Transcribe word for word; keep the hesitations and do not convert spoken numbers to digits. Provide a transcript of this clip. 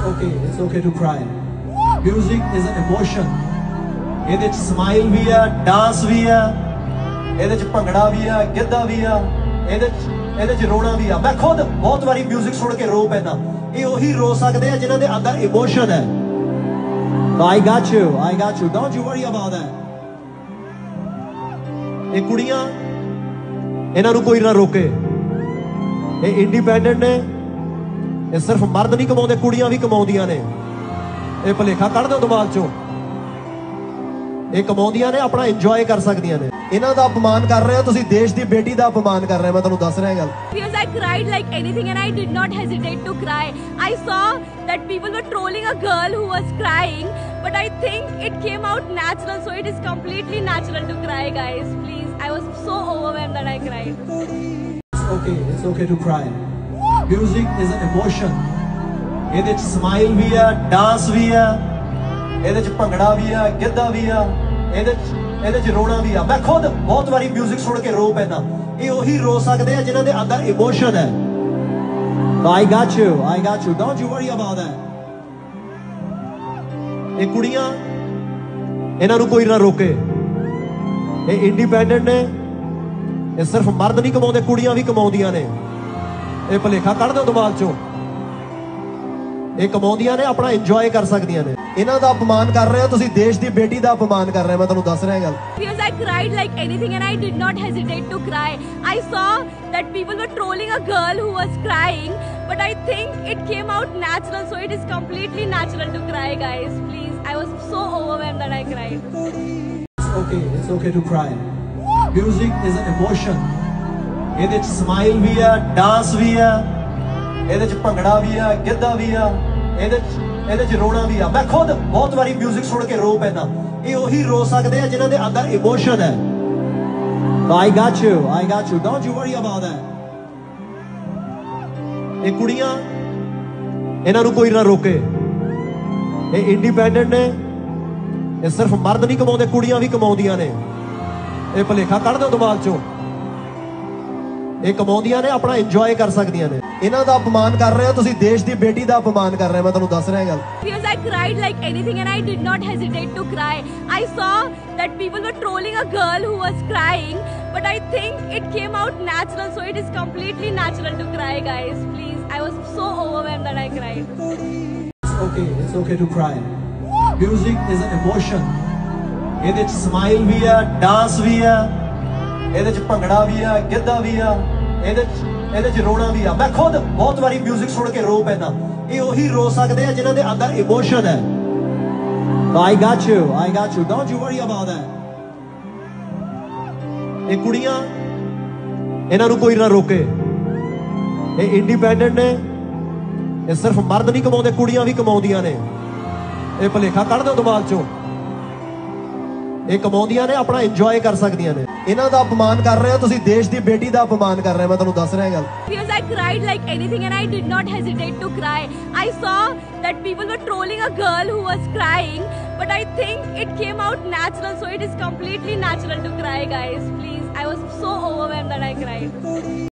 okay, it's okay to cry. Music is an emotion. ਇਹਦੇ ਚ smile ਵੀ ਆ, dance ਵੀ ਆ, ਇਹਦੇ ਚ ਭੰਗੜਾ ਵੀ ਆ, ਗਿੱਧਾ ਵੀ ਆ, ਇਹਦੇ ਚ ਇਹਦੇ ਚ ਰੋਣਾ ਵੀ ਆ। ਮੈਂ ਖੁਦ ਬਹੁਤ ਵਾਰੀ ਮਿਊਜ਼ਿਕ ਸੁਣ ਕੇ ਰੋ ਪੈਂਦਾ। ਇਹ ਉਹੀ ਰੋ ਸਕਦੇ ਆ ਜਿਨ੍ਹਾਂ ਦੇ ਅੰਦਰ ਇਮੋਸ਼ਨ ਹੈ। So I got you, I got you. Don't you worry about that. ਇਹ ਕੁੜੀਆਂ, ਇਹਨਾਂ ਨੂੰ ਕੋਈ ਨਾ ਰੋਕੇ। ਇਹ ਇੰਡੀਪੈਂਡੈਂਟ ਨੇ। ਇਹ ਸਿਰਫ ਮਰਦ ਨਹੀਂ ਕਮਾਉਂਦੇ, ਕੁੜੀਆਂ ਵੀ ਕਮਾਉਂਦੀਆਂ ਨੇ। ਇਹ ਭੁਲੇਖਾ ਕੱਢ ਦਿਓ ਦਿਮਾਗ ਚੋਂ। ਇਹ ਕਮਾਉਂਦੀਆਂ ਨੇ, ਆਪਣਾ ਇੰਜੋਏ ਕਰ ਸਕਦੀਆਂ ਨੇ। ਇਹਨਾਂ ਦਾ ਅਪਮਾਨ ਕਰ ਰਹੇ ਹੋ ਤੁਸੀਂ, ਦੇਸ਼ ਦੀ ਬੇਟੀ ਦਾ ਅਪਮਾਨ ਕਰ ਰਹੇ ਹੋ। ਮੈਂ ਤੁਹਾਨੂੰ ਦੱਸ ਰਿਹਾ ਗੱਲ। Because I cried like anything and I did not hesitate to cry. I saw that people were trolling a girl who was crying, but I think it came out natural, so it is completely natural to cry, guys. Please, I was so overwhelmed that I cried. It's okay, it's okay to cry. Music is an emotion. ਇਹਦੇ ਚ smile ਵੀ ਆ, dance ਵੀ ਆ, ਇਹਦੇ ਚ ਭੰਗੜਾ ਵੀ ਆ, ਗਿੱਧਾ ਵੀ ਆ, ਇਹਦੇ ਚ ਇਹਦੇ ਚ ਰੋਣਾ ਵੀ ਆ। ਮੈਂ ਖੁਦ ਬਹੁਤ ਵਾਰੀ ਮਿਊਜ਼ਿਕ ਸੁਣ ਕੇ ਰੋ ਪੈਂਦਾ। ਇਹ ਉਹੀ ਰੋ ਸਕਦੇ ਆ ਜਿਨ੍ਹਾਂ ਦੇ ਅੰਦਰ ਇਮੋਸ਼ਨ ਹੈ। So I got you, I got you. Don't you worry about that. ਇਹ ਕੁੜੀਆਂ, ਇਹਨਾਂ ਨੂੰ ਕੋਈ ਨਾ ਰੋਕੇ। ਇਹ ਇੰਡੀਪੈਂਡੈਂਟ ਨੇ। ਇਹ ਸਿਰਫ ਮਰਦ ਨਹੀਂ ਕਮਾਉਂਦੇ, ਕੁੜੀਆਂ ਵੀ ਕਮਾਉਂਦੀਆਂ ਨੇ। ਇਹ ਭੁਲੇਖਾ ਕੱਢ ਦਿਓ ਦਿਮਾਗ ਚੋਂ। ਇਹ ਕਮਾਉਂਦੀਆਂ ਨੇ, ਆਪਣਾ ਇੰਜੋਏ ਕਰ ਸਕਦੀਆਂ ਨੇ। ਇਹਨਾਂ ਦਾ ਅਪਮਾਨ ਕਰ ਰਹੇ ਹੋ ਤੁਸੀਂ, ਦੇਸ਼ ਦੀ ਬੇਟੀ ਦਾ ਅਪਮਾਨ ਕਰ ਰਹੇ ਹੋ। ਮੈਂ ਤੁਹਾਨੂੰ ਦੱਸ ਰਿਹਾ ਗੱਲ। Because I cried like anything and I did not hesitate to cry. I saw that people were trolling a girl who was crying, but I think it came out natural, so it is completely natural to cry, guys. Please, I was so overwhelmed that I cried. It's okay, it's okay to cry. Music is an emotion. ਇਹਦੇ ਚ smile ਵੀ ਆ, dance ਵੀ ਆ, ਇਹਦੇ ਚ ਭੰਗੜਾ ਵੀ ਆ, ਗਿੱਧਾ ਵੀ ਆ, ਇਹਦੇ ਚ ਇਹਦੇ ਚ ਰੋਣਾ ਵੀ ਆ। ਮੈਂ ਖੁਦ ਬਹੁਤ ਵਾਰੀ ਮਿਊਜ਼ਿਕ ਸੁਣ ਕੇ ਰੋ ਪੈਂਦਾ। ਇਹ ਉਹੀ ਰੋ ਸਕਦੇ ਆ ਜਿਨ੍ਹਾਂ ਦੇ ਅੰਦਰ ਇਮੋਸ਼ਨ ਹੈ। So I got you, I got you. Don't you worry about that. ਇਹ ਕੁੜੀਆਂ, ਇਹਨਾਂ ਨੂੰ ਕੋਈ ਨਾ ਰੋਕੇ। ਇਹ ਇੰਡੀਪੈਂਡੈਂਟ ਨੇ। ਇਹ ਸਿਰਫ ਮਰਦ ਨਹੀਂ ਕਮਾਉਂਦੇ, ਕੁੜੀਆਂ ਵੀ ਕਮਾਉਂਦੀਆਂ ਨੇ। ਇਹ ਭੁਲੇਖਾ ਕੱਢ ਦਿਓ ਦਿਮਾਗ ਚੋਂ। ਇਹ ਕਮਾਉਂਦੀਆਂ ਨੇ, ਆਪਣਾ ਇੰਜੋਏ ਕਰ ਸਕਦੀਆਂ ਨੇ। ਇਹਨਾਂ ਦਾ ਅਪਮਾਨ ਕਰ ਰਹੇ ਹੋ ਤੁਸੀਂ, ਦੇਸ਼ ਦੀ ਬੇਟੀ ਦਾ ਅਪਮਾਨ ਕਰ ਰਹੇ ਹੋ। ਮੈਂ ਤੁਹਾਨੂੰ ਦੱਸ ਰਿਹਾ ਗੱਲ। Because I cried like anything and I did not hesitate to cry. I saw that people were trolling a girl who was crying, but I think it came out natural, so it is completely natural to cry, guys. Please, I was so overwhelmed that I cried. It's okay, it's okay to cry. Music is an emotion. ਇਹਦੇ ਚ smile ਵੀ ਆ, dance ਵੀ ਆ, ਇਹਦੇ ਚ ਭੰਗੜਾ ਵੀ ਆ, ਗਿੱਧਾ ਵੀ ਆ, ਇਹਦੇ ਚ ਇਹਦੇ ਚ ਰੋਣਾ ਵੀ ਆ। ਮੈਂ ਖੁਦ ਬਹੁਤ ਵਾਰੀ ਮਿਊਜ਼ਿਕ ਸੁਣ ਕੇ ਰੋ ਪੈਂਦਾ। ਇਹ ਉਹੀ ਰੋ ਸਕਦੇ ਆ ਜਿਨ੍ਹਾਂ ਦੇ ਅੰਦਰ ਇਮੋਸ਼ਨ ਹੈ। So I got you, I got you. Don't you worry about that. ਇਹ ਕੁੜੀਆਂ, ਇਹਨਾਂ ਨੂੰ ਕੋਈ ਨਾ ਰੋਕੇ। ਇਹ ਇੰਡੀਪੈਂਡੈਂਟ ਨੇ। ਇਹ ਸਿਰਫ ਮਰਦ ਨਹੀਂ ਕਮਾਉਂਦੇ, ਕੁੜੀਆਂ ਵੀ ਕਮਾਉਂਦੀਆਂ ਨੇ। ਇਹ ਭੁਲੇਖਾ ਕੱਢ ਦਿਓ ਦਿਮਾਗ ਚੋਂ। ਇਹ ਕਮਾਉਂਦੀਆਂ ਨੇ, ਆਪਣਾ ਇੰਜੋਏ ਕਰ ਸਕਦੀਆਂ ਨੇ। ਇਹਨਾਂ ਦਾ ਅਪਮਾਨ ਕਰ ਰਹੇ ਹੋ ਤੁਸੀਂ, ਦੇਸ਼ ਦੀ ਬੇਟੀ ਦਾ ਅਪਮਾਨ ਕਰ ਰਹੇ ਹੋ। ਮੈਂ ਤੁਹਾਨੂੰ ਦੱਸ ਰਿਹਾ ਗੱਲ। Because I cried like anything and I did not hesitate to cry. I saw that people were trolling a girl who was crying, but I think it came out natural, so it is completely natural to cry, guys. Please, I was so overwhelmed that I cried.